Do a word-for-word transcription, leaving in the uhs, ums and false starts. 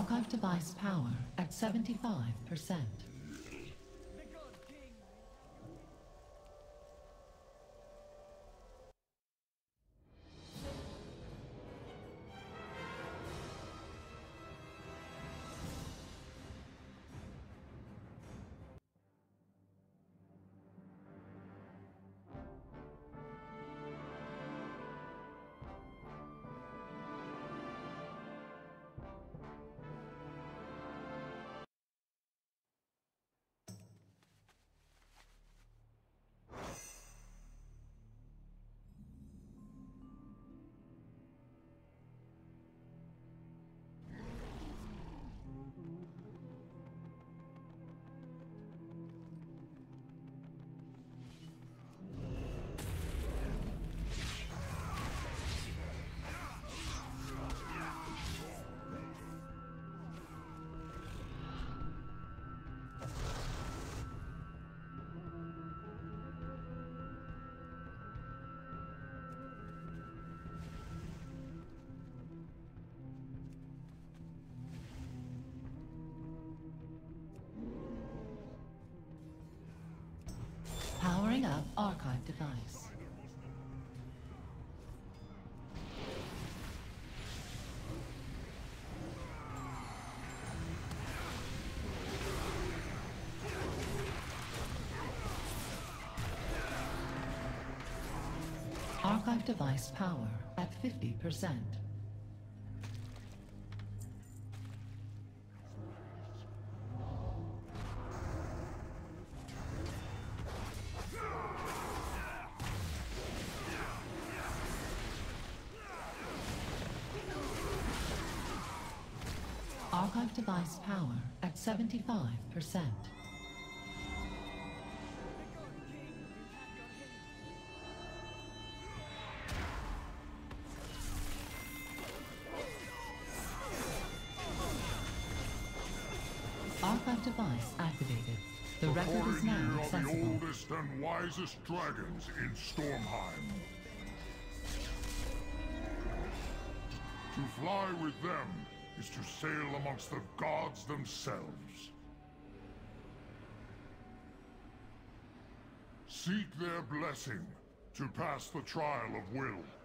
Archive device power at seventy-five percent. Powering up archive device. Archive device power at fifty percent. Archive device power at seventy-five percent. Archive device activated. The record is now accessible. The oldest and wisest dragons in Stormheim. To fly with them is to sail amongst the gods themselves. Seek their blessing to pass the trial of will.